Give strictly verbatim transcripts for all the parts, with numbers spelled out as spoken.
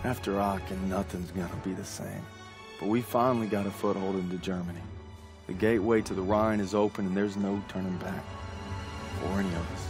After Aachen, nothing's gonna be the same. But we finally got a foothold into Germany. The gateway to the Rhine is open and there's no turning back. For any of us.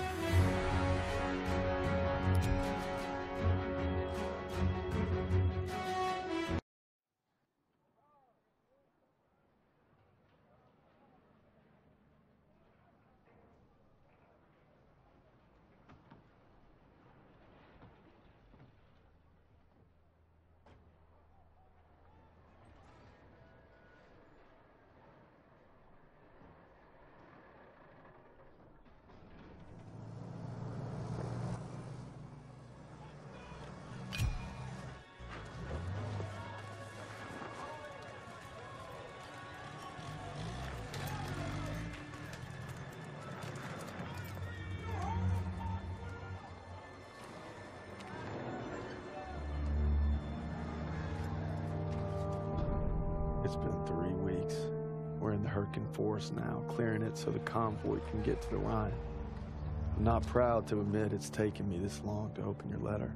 It's been three weeks. We're in the Hürtgen Forest now, clearing it so the convoy can get to the Rhine. I'm not proud to admit it's taken me this long to open your letter.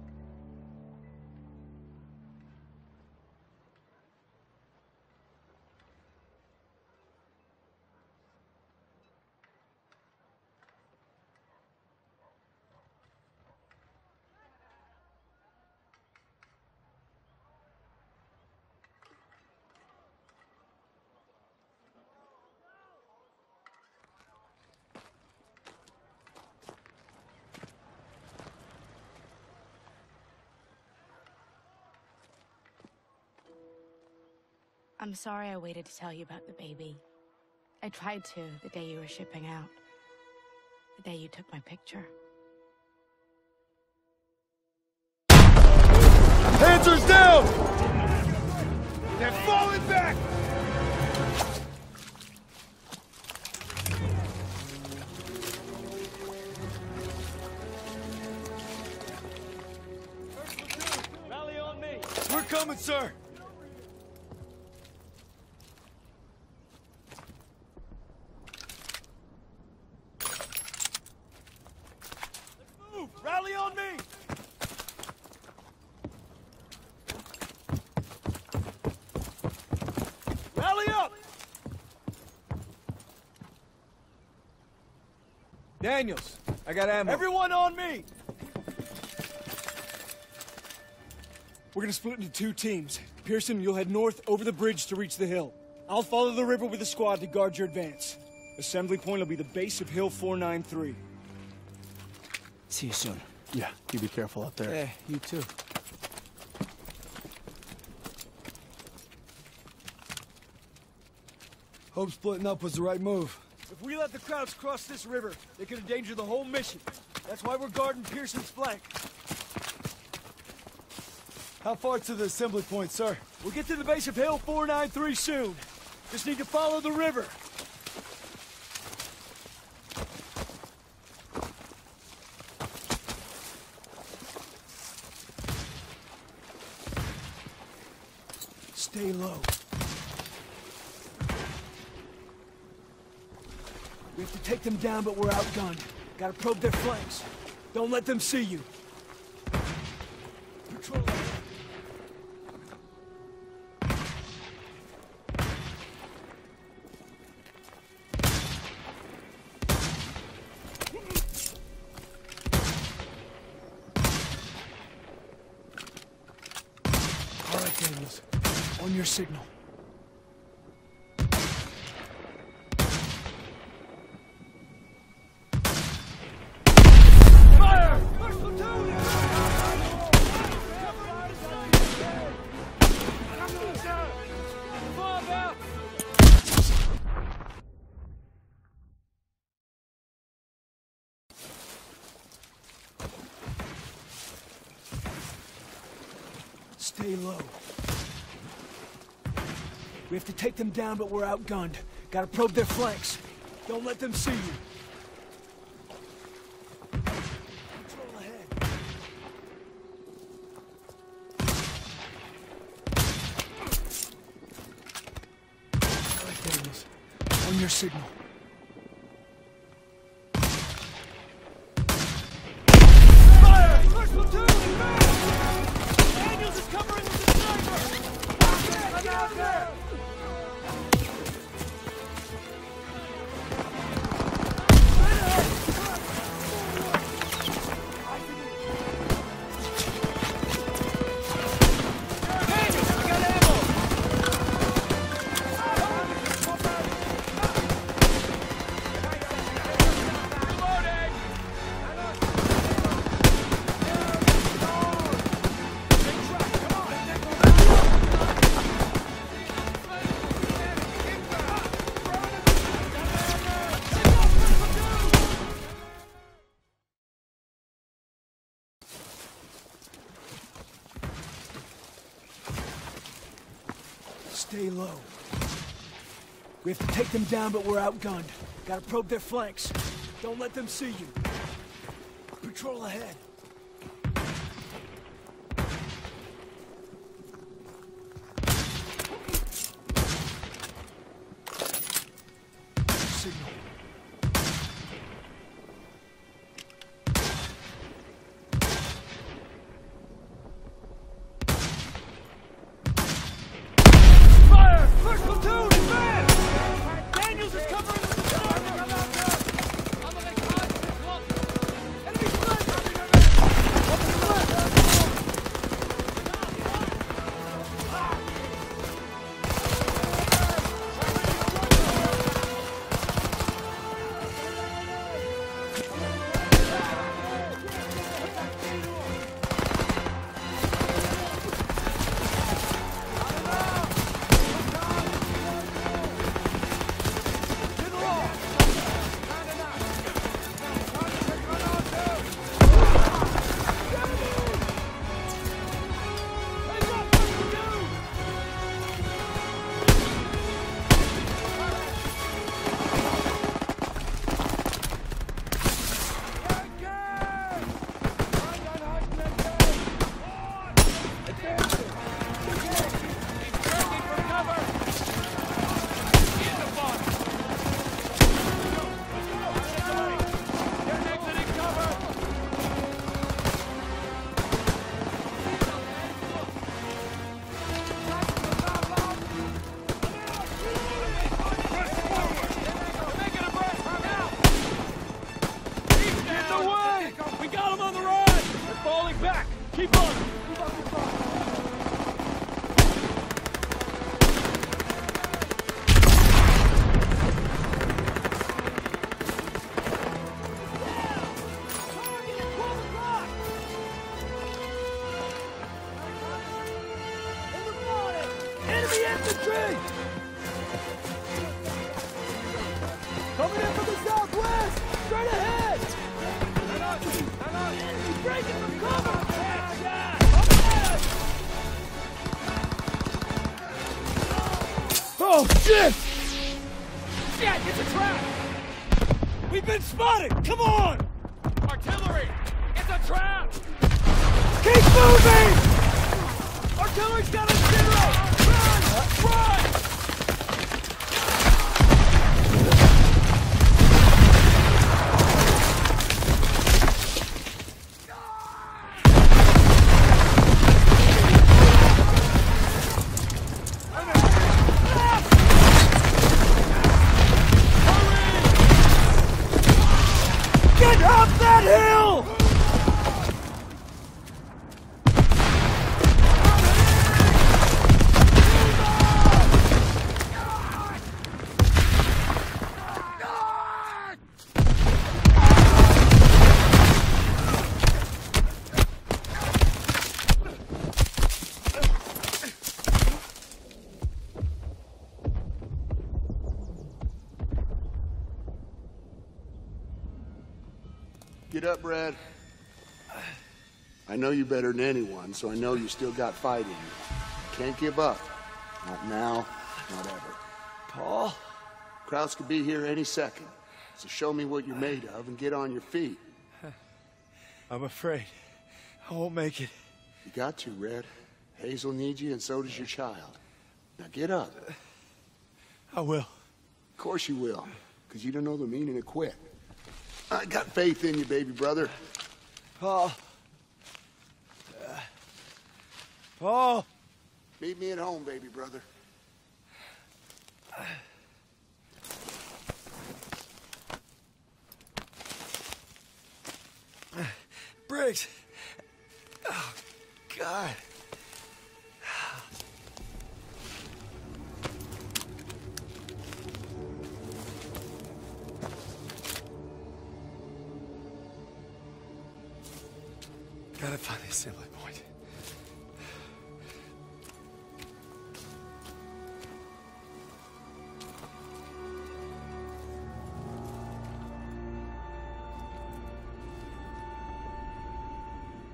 I'm sorry I waited to tell you about the baby. I tried to the day you were shipping out. The day you took my picture. Panzers down! They're falling back! First platoon, rally on me! We're coming, sir! Rally on me! Rally up! Daniels, I got ammo. Everyone on me! We're gonna split into two teams. Pearson, you'll head north over the bridge to reach the hill. I'll follow the river with a squad to guard your advance. Assembly point will be the base of Hill four nine three. See you soon. Yeah, you be careful out there. Hey, you too. Hope splitting up was the right move. If we let the Krauts cross this river, they could endanger the whole mission. That's why we're guarding Pearson's flank. How far to the assembly point, sir? We'll get to the base of Hill four nine three soon. Just need to follow the river. Stay low. We have to take them down, but we're outgunned. Gotta probe their flanks. Don't let them see you. Patrol ahead. All right, Daniels. On your signal. Fire! First platoon! Bomb out! Stay low. We have to take them down, but we're outgunned. Gotta probe their flanks. Don't let them see you. Patrol ahead. All right, Daniels. On your signal. Fire! First platoon! Stay low. We have to take them down, but we're outgunned. Gotta probe their flanks. Don't let them see you. Patrol ahead. Signal. Fire! First platoon, advance! Daniels is covering the enemy flank! Up to the left! Infantry! Coming in from the southwest! Straight ahead! Hang on! Hang on! He's breaking from cover! Oh, shit! Shit, it's a trap! We've been spotted! Come on! Artillery! It's a trap! Keep moving! Artillery's got a zero! Run! Run! Get up that hill! Get up, Brad. I know you better than anyone, so I know you still got fight in you. Can't give up. Not now, not ever. Paul? Krauts could be here any second, so show me what you're made of and get on your feet. I'm afraid I won't make it. You got to, Red. Hazel needs you, and so does your child. Now get up. I will. Of course you will, because you don't know the meaning of quit. I got faith in you, baby brother. Paul. Uh, Paul. Meet me at home, baby brother. Briggs. Oh, God. Gotta find the assembly point.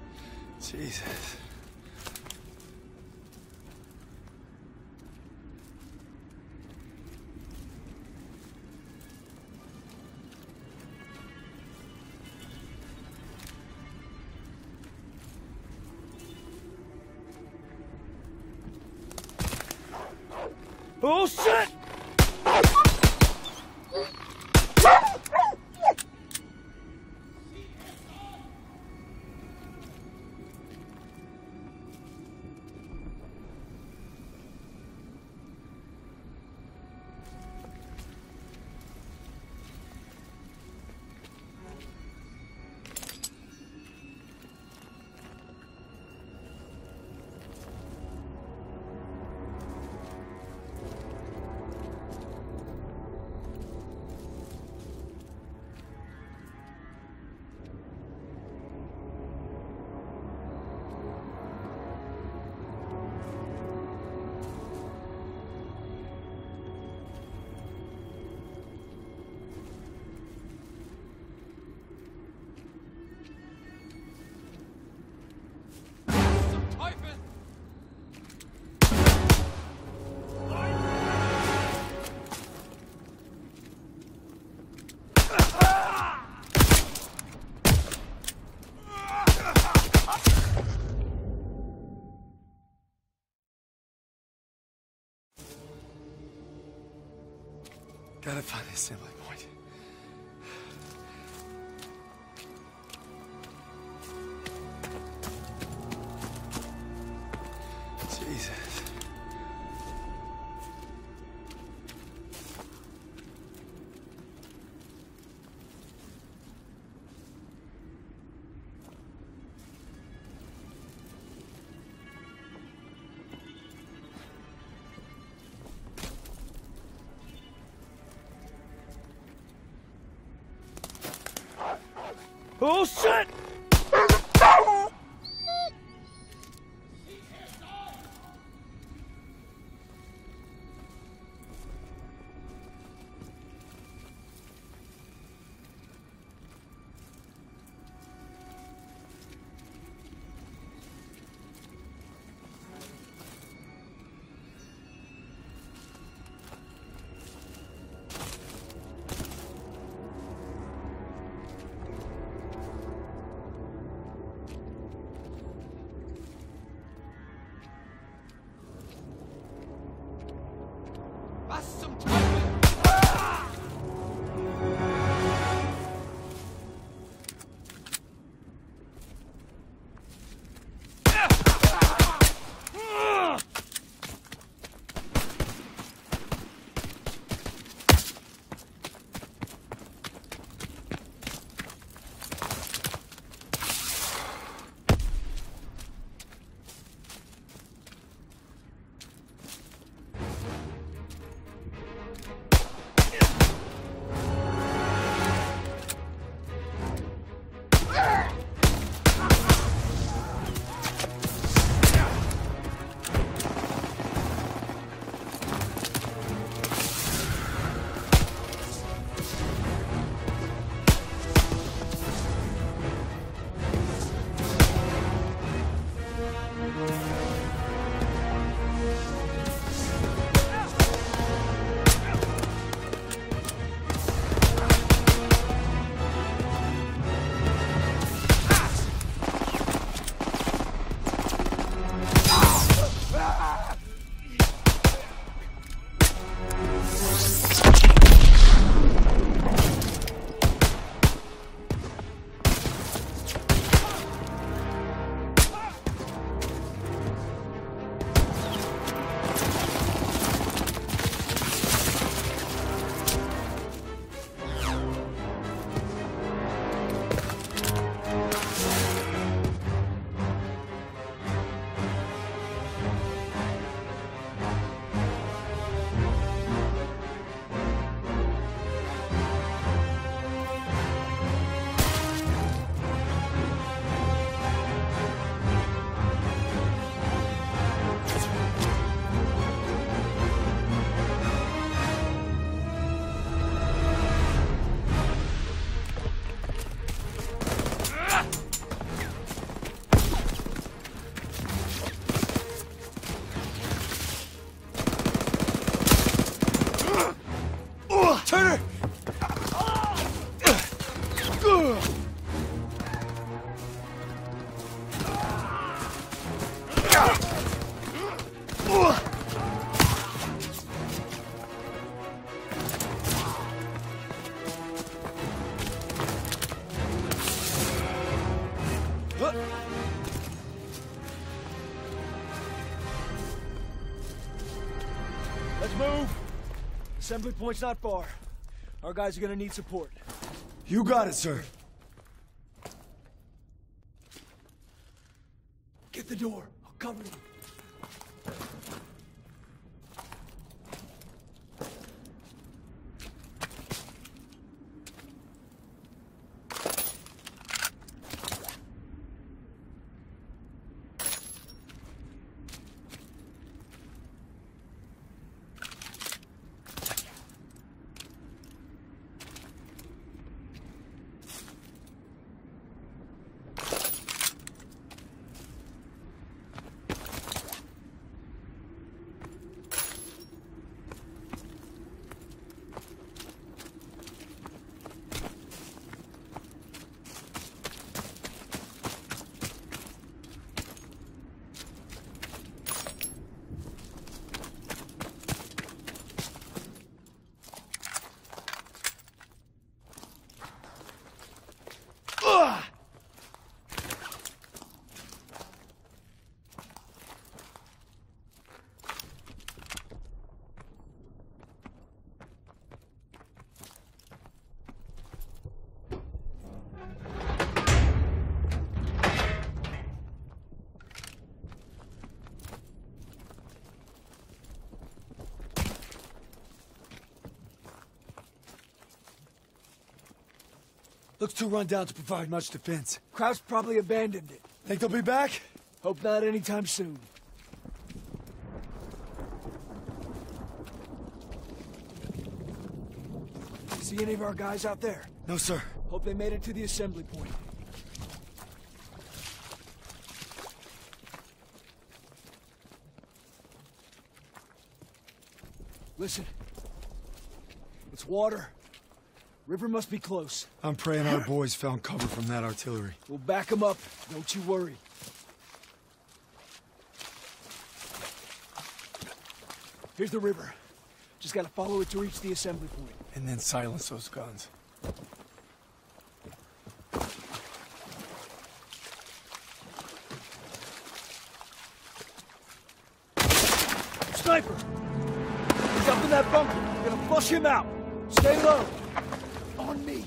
Jesus. Oh, shit! Gotta find the assembly point. Jesus. Oh, shit! foot! Let's move! Assembly point's not far. Our guys are gonna need support. You got it, sir. Get the door. I'll cover you. Looks too run down to provide much defense. Kraut's probably abandoned it. Think they'll be back? Hope not anytime soon. See any of our guys out there? No, sir. Hope they made it to the assembly point. Listen. It's water. River must be close. I'm praying our boys found cover from that artillery. We'll back them up. Don't you worry. Here's the river. Just gotta follow it to reach the assembly point. And then silence those guns. Sniper! He's up in that bunker. We're gonna flush him out. Stay low. On me.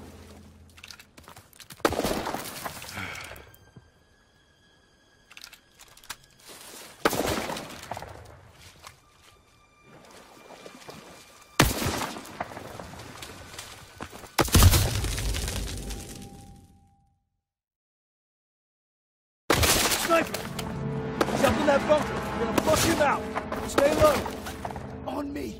Sniper! He's up in that bunker. We're gonna flush him out. Stay low. On me.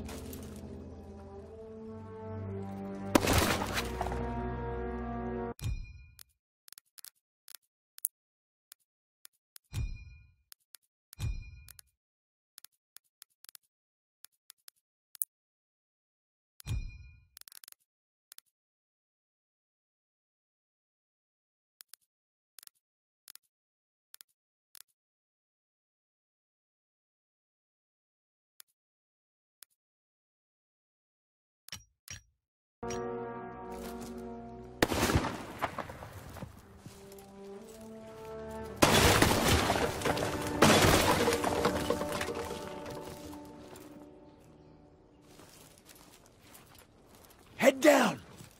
Head down!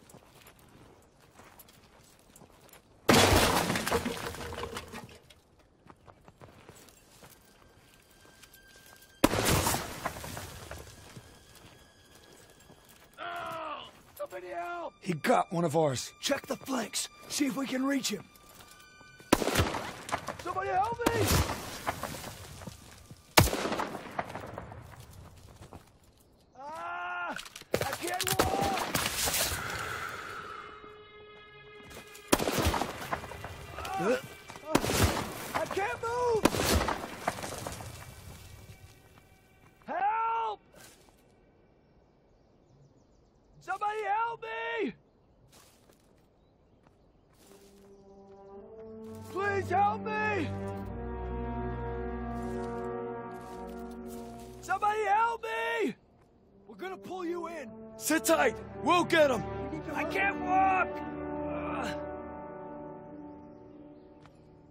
Oh, somebody help! He got one of ours. Check the flanks. See if we can reach him. Somebody help me! Ah! I can't walk! Ah! I can't move! Help! Somebody help me! Please help me! Somebody help me! We're gonna pull you in. Sit tight. We'll get him. I can't walk! Ugh.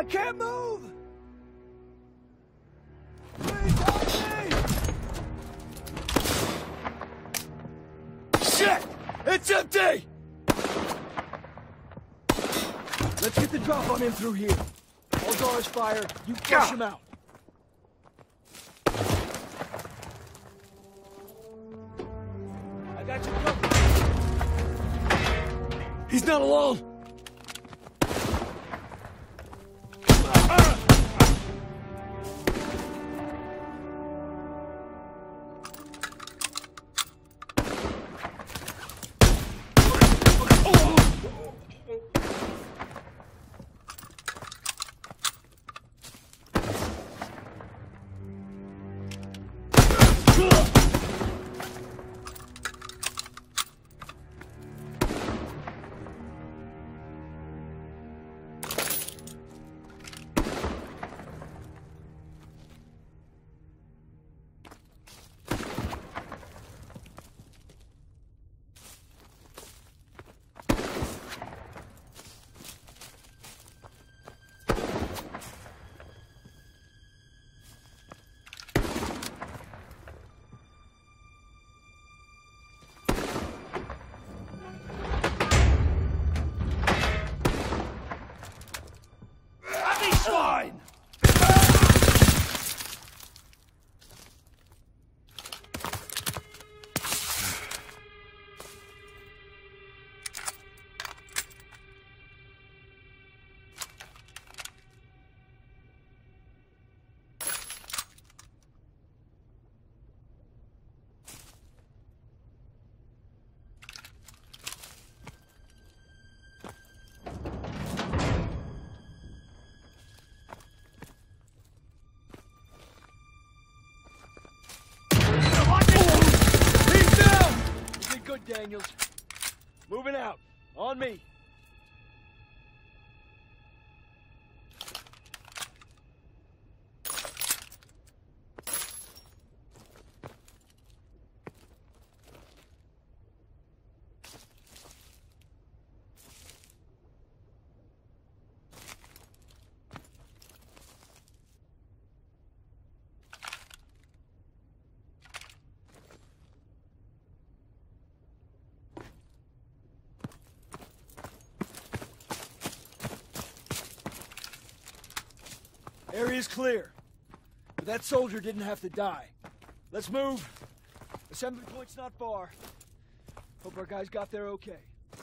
I can't move! Please help me! Shit! It's empty! Let's get the drop on him through here. All doors fire, you flush him out. I got you covered. He's not alone! Fine! Daniels. Moving out. On me. Area's clear. But that soldier didn't have to die. Let's move. Assembly point's not far. Hope our guys got there okay.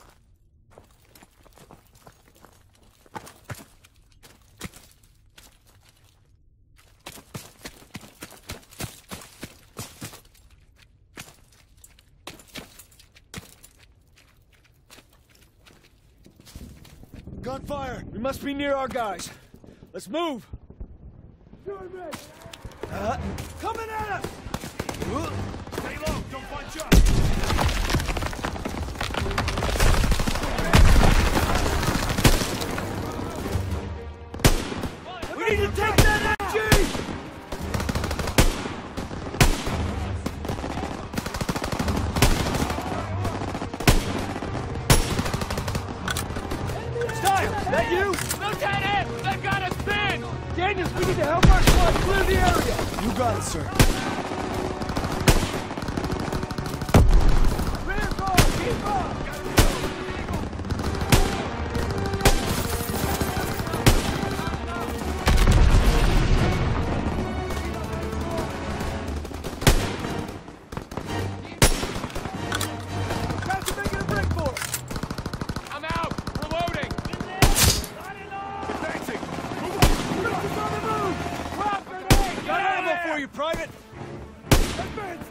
Gunfire! We must be near our guys. Let's move! Uh, coming at us! Stay low, don't bunch up! We need to take that M G! Style, is that you? Lieutenant! They've got us pinned! Daniels, we need to help our squad clear the area! You got it, sir. Rear guard, keep up! Guys are making a break for us! I'm out! Reloading! Advancing! It's on the move! Drop grenade! Got ammo for you, Private! Advancing!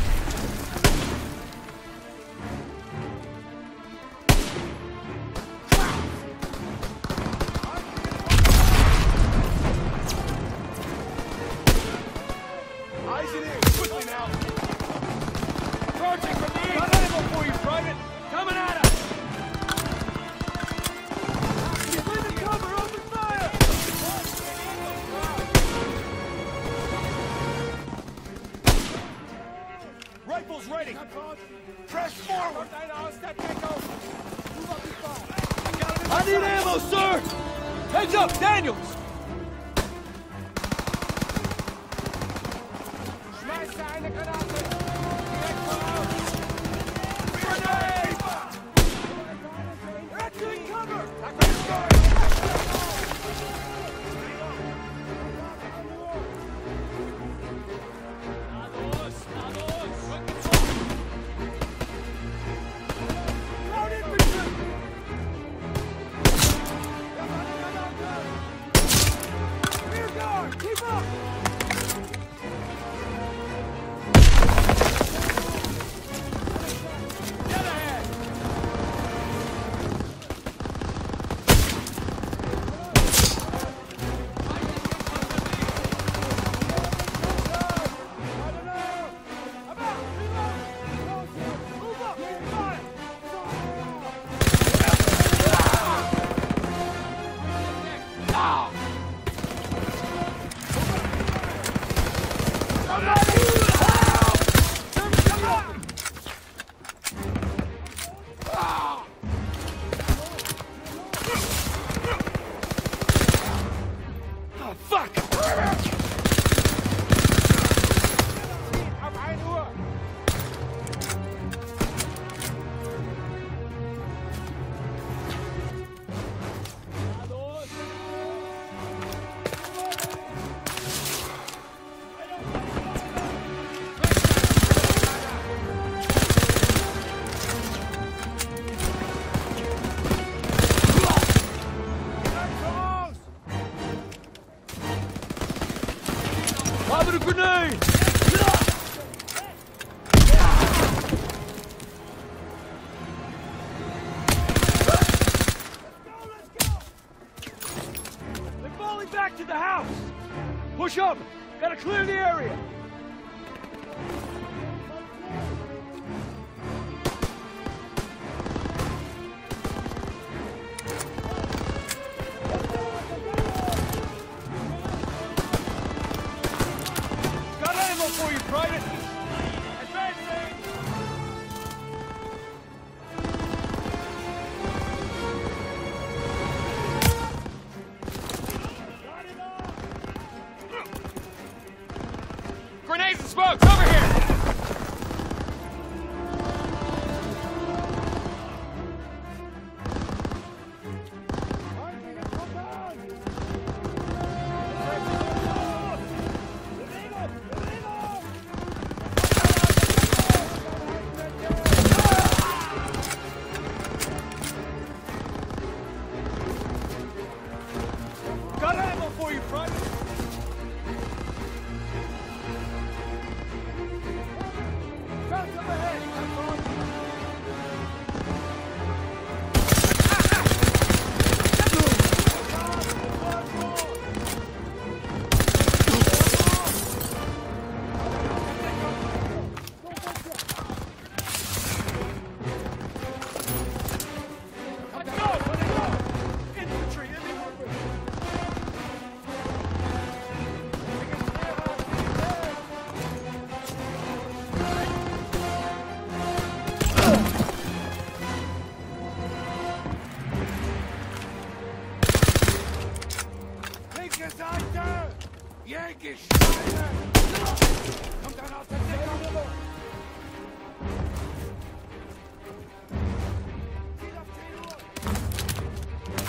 Eyes it in! Quickly now! Approaching from the east! Got ammo for you, Private! Coming at us! Get in the cover! Open fire! Rifles ready! Press forward! I need ammo, sir! Heads up, Daniels! Schmeiße eine Granate! Direkt voraus! Grenade! Excellent cover! Ground infantry! Rear guard, keep up! Get ahead! Lob it a grenade! They're falling back to the house! Push up! Gotta clear the area! Got ammo for you, Private! Advancing! Grenades and smokes, over here! Got ammo for you, Private! Guns up ahead! Let's go! Let's go! Infantry in the open! Linke Seite! Jägerschweine! Kommt dann aus der Deckung! Ziel auf zehn Uhr!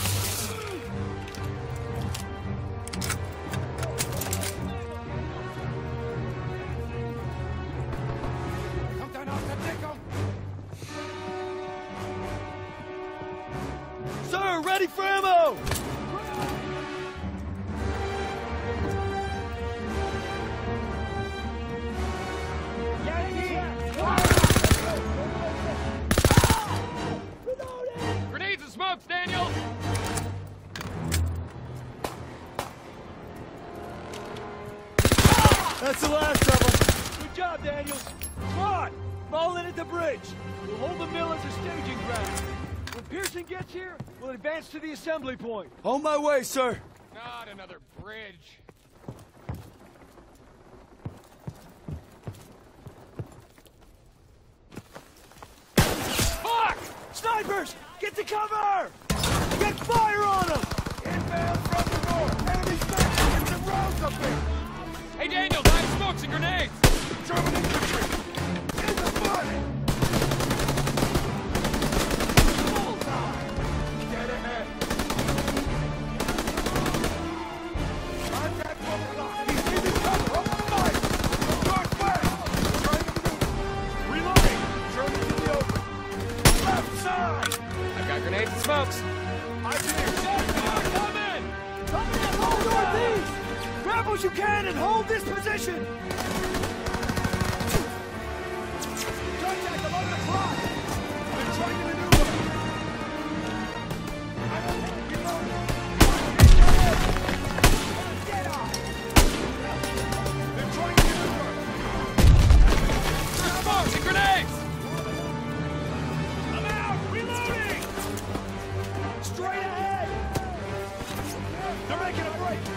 Kommt dann aus der Deckung! Sir, ready for ammo! Grenades and smokes, Daniel! That's the last of them. Good job, Daniels. Squad, fall in at the bridge. We'll hold the mill as a staging ground. When Pearson gets here, we'll advance to the assembly point. On my way, sir. Not another bridge. Fuck! Snipers, get to cover! Get fire on them! Inbound grenades! German infantry! In the front! Bullseye! Get ahead! Contact overlock! He's giving cover! Open fire! Northwest! Trying to maneuver! Reloading! Germans in the open! Left side! I've got grenades and smokes. I can Come in! hold northeast! Grab what you can and hold this position! Contact along the clock! They're trying to maneuver! Get off! They're trying to maneuver! There's smokes and grenades! I'm out! Reloading! Straight ahead! They're making a break!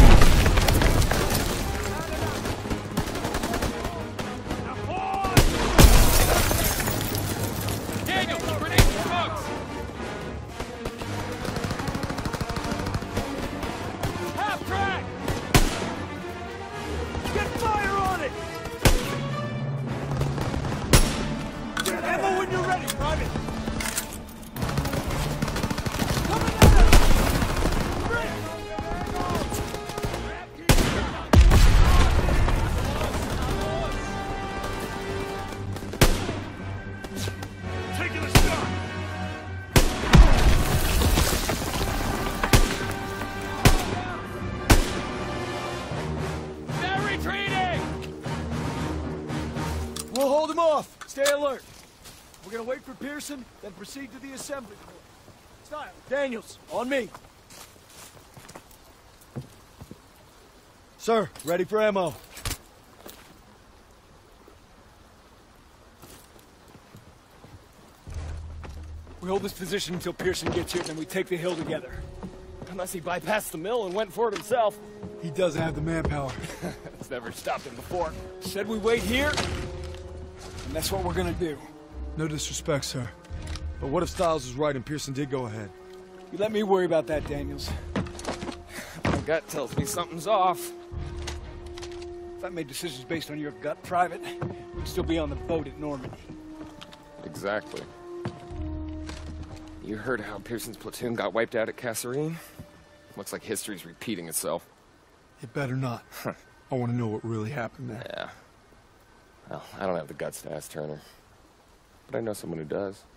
Now pause! Daniel, grenades and smokes! Half track! Get fire on it! Get ammo when you're ready, Private! Coming at us! Rick! Taking a shot! They're retreating! We'll hold them off. Stay alert. We're gonna wait for Pearson, then proceed to the assembly point. Style. Daniels, on me. Sir, ready for ammo. We hold this position until Pearson gets here, then we take the hill together. Unless he bypassed the mill and went for it himself. He doesn't have the manpower. It's never stopped him before. Said we wait here, and that's what we're gonna do. No disrespect, sir. But what if Stiles is right and Pearson did go ahead? You let me worry about that, Daniels. My gut tells me something's off. If I made decisions based on your gut, Private, we'd still be on the boat at Normandy. Exactly. You heard how Pearson's platoon got wiped out at Kasserine? Looks like history's repeating itself. It better not. I want to know what really happened there. Yeah. Well, I don't have the guts to ask Turner. But I know someone who does.